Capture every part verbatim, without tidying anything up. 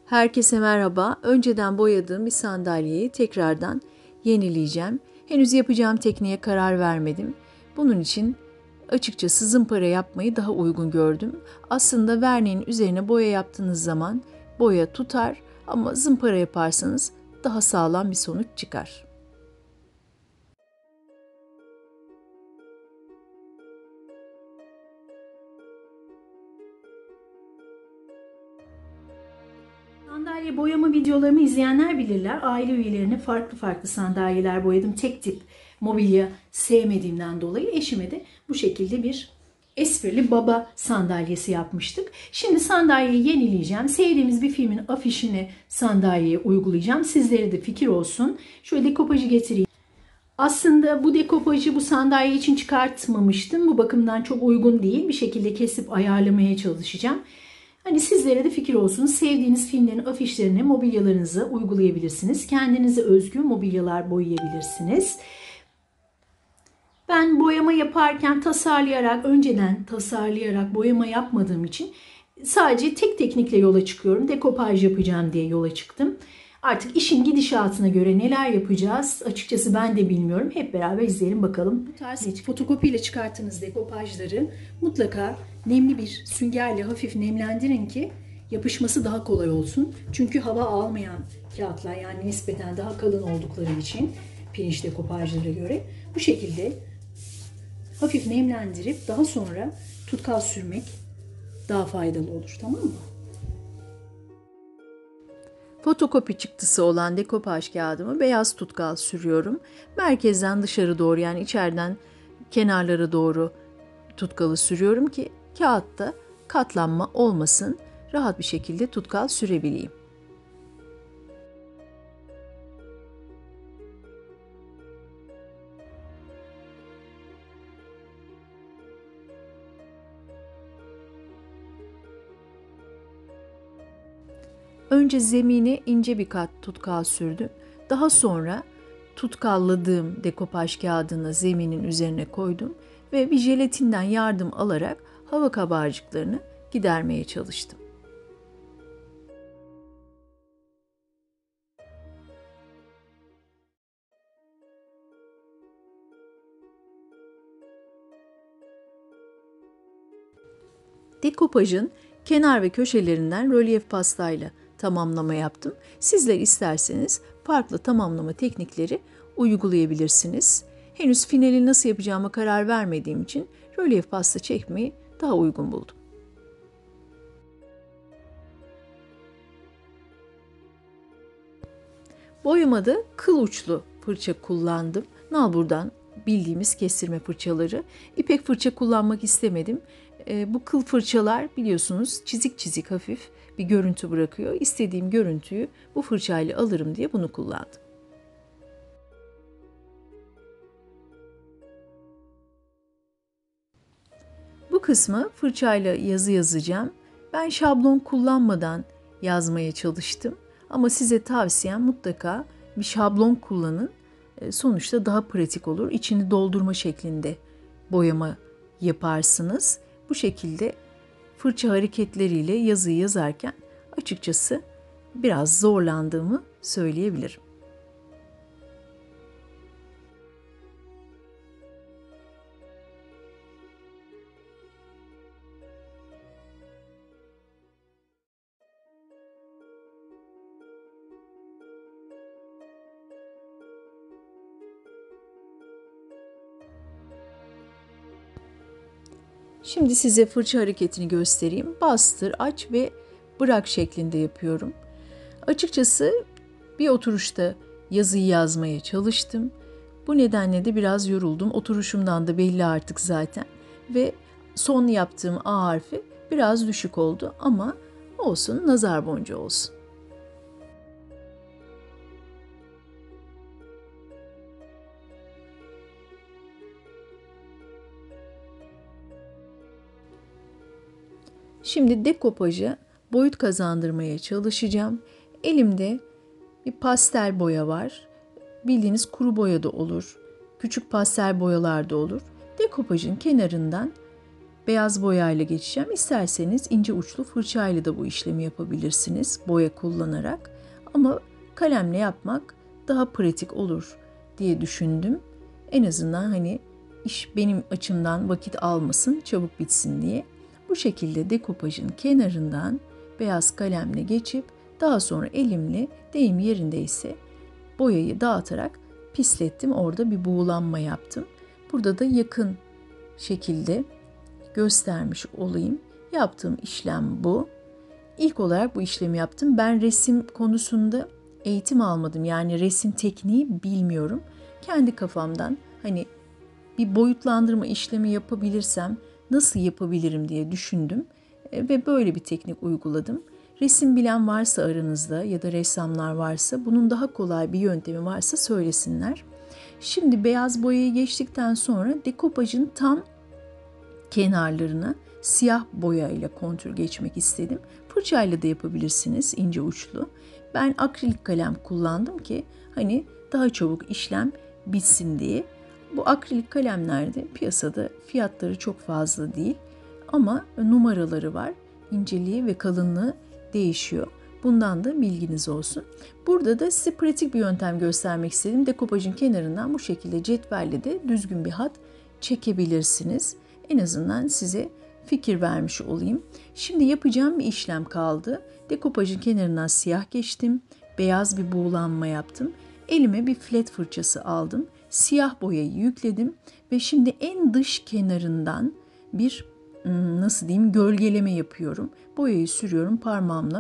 Herkese merhaba. Önceden boyadığım bir sandalyeyi tekrardan yenileyeceğim. Henüz yapacağım tekniğe karar vermedim. Bunun için açıkçası zımpara yapmayı daha uygun gördüm. Aslında verniğin üzerine boya yaptığınız zaman boya tutar ama zımpara yaparsanız daha sağlam bir sonuç çıkar. Sandalye boyama videolarımı izleyenler bilirler. Aile üyelerine farklı farklı sandalyeler boyadım. Tek tip mobilya sevmediğimden dolayı eşime de bu şekilde bir esprili baba sandalyesi yapmıştık. Şimdi sandalyeyi yenileyeceğim. Sevdiğimiz bir filmin afişini sandalyeye uygulayacağım. Sizlere de fikir olsun. Şöyle dekopajı getireyim. Aslında bu dekopajı bu sandalye için çıkartmamıştım. Bu bakımdan çok uygun değil. Bir şekilde kesip ayarlamaya çalışacağım. Hani sizlere de fikir olsun. Sevdiğiniz filmlerin afişlerini mobilyalarınıza uygulayabilirsiniz. Kendinize özgü mobilyalar boyayabilirsiniz. Ben boyama yaparken tasarlayarak, önceden tasarlayarak boyama yapmadığım için sadece tek teknikle yola çıkıyorum. Dekopaj yapacağım diye yola çıktım. Artık işin gidişatına göre neler yapacağız açıkçası ben de bilmiyorum. Hep beraber izleyelim bakalım. Bu tarz fotokopiyle çıkarttığınız dekopajları mutlaka nemli bir süngerle hafif nemlendirin ki yapışması daha kolay olsun. Çünkü hava almayan kağıtlar, yani nispeten daha kalın oldukları için pirinç dekopajlara göre bu şekilde hafif nemlendirip daha sonra tutkal sürmek daha faydalı olur, tamam mı? Fotokopi çıktısı olan dekopaj kağıdımı beyaz tutkal sürüyorum. Merkezden dışarı doğru, yani içeriden kenarlara doğru tutkalı sürüyorum ki kağıtta katlanma olmasın, rahat bir şekilde tutkal sürebileyim. Önce zemine ince bir kat tutkal sürdüm. Daha sonra tutkalladığım dekopaj kağıdını zeminin üzerine koydum ve bir jelatinden yardım alarak hava kabarcıklarını gidermeye çalıştım. Dekopajın kenar ve köşelerinden rölyef pastayla tamamlama yaptım. Sizler isterseniz farklı tamamlama teknikleri uygulayabilirsiniz. Henüz finali nasıl yapacağıma karar vermediğim için rölyef pasta çekmeyi daha uygun buldum. Boyamada kıl uçlu fırça kullandım. Nalburdan bildiğimiz kestirme fırçaları. İpek fırça kullanmak istemedim. E, bu kıl fırçalar biliyorsunuz çizik çizik hafif bir görüntü bırakıyor. İstediğim görüntüyü bu fırçayla alırım diye bunu kullandım. Bu kısmı fırçayla yazı yazacağım. Ben şablon kullanmadan yazmaya çalıştım. Ama size tavsiyem mutlaka bir şablon kullanın. Sonuçta daha pratik olur. İçini doldurma şeklinde boyama yaparsınız. Bu şekilde fırça hareketleriyle yazıyı yazarken açıkçası biraz zorlandığımı söyleyebilirim. Şimdi size fırça hareketini göstereyim. Bastır, aç ve bırak şeklinde yapıyorum. Açıkçası bir oturuşta yazıyı yazmaya çalıştım. Bu nedenle de biraz yoruldum. Oturuşumdan da belli artık zaten. Ve son yaptığım A harfi biraz düşük oldu ama olsun, nazar boncuğu olsun. Şimdi dekopaja boyut kazandırmaya çalışacağım. Elimde bir pastel boya var. Bildiğiniz kuru boya da olur. Küçük pastel boyalar da olur. Dekopajın kenarından beyaz boyayla geçeceğim. İsterseniz ince uçlu fırçayla da bu işlemi yapabilirsiniz boya kullanarak. Ama kalemle yapmak daha pratik olur diye düşündüm. En azından hani iş benim açımdan vakit almasın, çabuk bitsin diye. Bu şekilde dekopajın kenarından beyaz kalemle geçip daha sonra elimle deyim yerindeyse boyayı dağıtarak pislettim. Orada bir buğulanma yaptım. Burada da yakın şekilde göstermiş olayım. Yaptığım işlem bu. İlk olarak bu işlemi yaptım. Ben resim konusunda eğitim almadım. Yani resim tekniği bilmiyorum. Kendi kafamdan hani bir boyutlandırma işlemi yapabilirsem nasıl yapabilirim diye düşündüm ve böyle bir teknik uyguladım. Resim bilen varsa aranızda ya da ressamlar varsa bunun daha kolay bir yöntemi varsa söylesinler. Şimdi beyaz boyayı geçtikten sonra dekopajın tam kenarlarına siyah boyayla kontür geçmek istedim. Fırçayla da yapabilirsiniz ince uçlu. Ben akrilik kalem kullandım ki hani daha çabuk işlem bitsin diye. Bu akrilik kalemlerde piyasada fiyatları çok fazla değil ama numaraları var. İnceliği ve kalınlığı değişiyor. Bundan da bilginiz olsun. Burada da size pratik bir yöntem göstermek istedim. Dekopajın kenarından bu şekilde cetvelle de düzgün bir hat çekebilirsiniz. En azından size fikir vermiş olayım. Şimdi yapacağım bir işlem kaldı. Dekopajın kenarından siyah geçtim. Beyaz bir buğulanma yaptım. Elime bir flat fırçası aldım. Siyah boyayı yükledim ve şimdi en dış kenarından bir nasıl diyeyim gölgeleme yapıyorum. Boyayı sürüyorum parmağımla.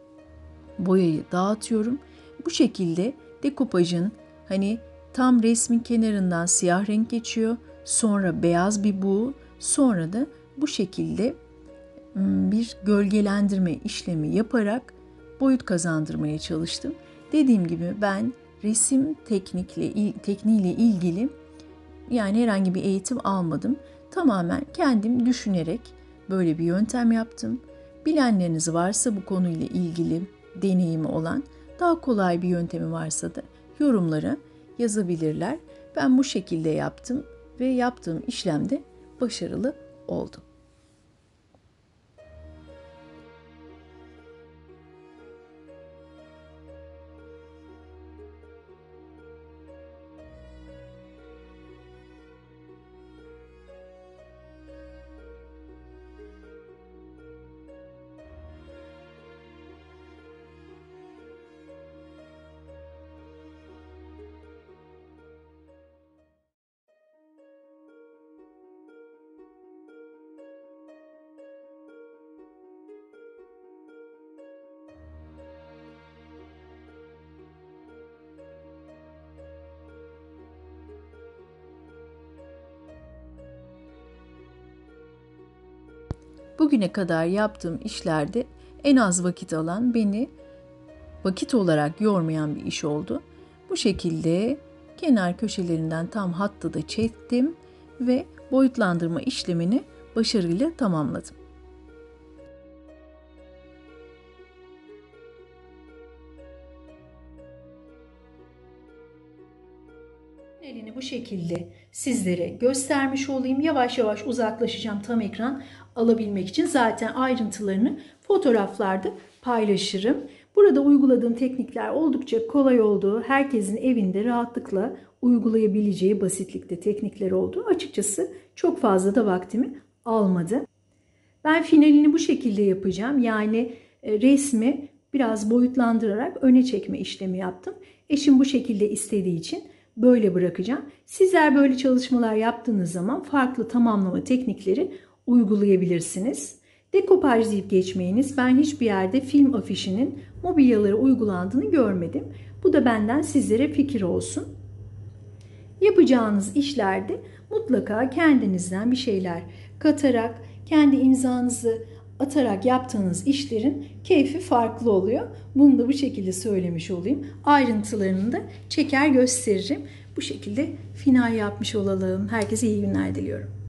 Boyayı dağıtıyorum. Bu şekilde dekopajın hani tam resmin kenarından siyah renk geçiyor. Sonra beyaz bir buğu. Sonra da bu şekilde bir gölgelendirme işlemi yaparak boyut kazandırmaya çalıştım. Dediğim gibi ben resim teknikle tekniğiyle ilgili yani herhangi bir eğitim almadım. Tamamen kendim düşünerek böyle bir yöntem yaptım. Bilenleriniz varsa bu konuyla ilgili deneyimi olan, daha kolay bir yöntemi varsa da yorumlara yazabilirler. Ben bu şekilde yaptım ve yaptığım işlemde başarılı oldum. Bugüne kadar yaptığım işlerde en az vakit alan, beni vakit olarak yormayan bir iş oldu. Bu şekilde kenar köşelerinden tam hattı da çektim ve boyutlandırma işlemini başarıyla tamamladım. Elini bu şekilde sizlere göstermiş olayım. Yavaş yavaş uzaklaşacağım tam ekran alabilmek için. Zaten ayrıntılarını fotoğraflarda paylaşırım. Burada uyguladığım teknikler oldukça kolay oldu. Herkesin evinde rahatlıkla uygulayabileceği basitlikte teknikler oldu. Açıkçası çok fazla da vaktimi almadı. Ben finalini bu şekilde yapacağım. Yani resmi biraz boyutlandırarak öne çekme işlemi yaptım. Eşim bu şekilde istediği için böyle bırakacağım. Sizler böyle çalışmalar yaptığınız zaman farklı tamamlama teknikleri uygulayabilirsiniz. Dekopaj deyip geçmeyiniz. Ben hiçbir yerde film afişinin mobilyalara uygulandığını görmedim. Bu da benden sizlere fikir olsun. Yapacağınız işlerde mutlaka kendinizden bir şeyler katarak, kendi imzanızı atarak yaptığınız işlerin keyfi farklı oluyor. Bunu da bu şekilde söylemiş olayım. Ayrıntılarını da çeker gösteririm. Bu şekilde final yapmış olalım. Herkese iyi günler diliyorum.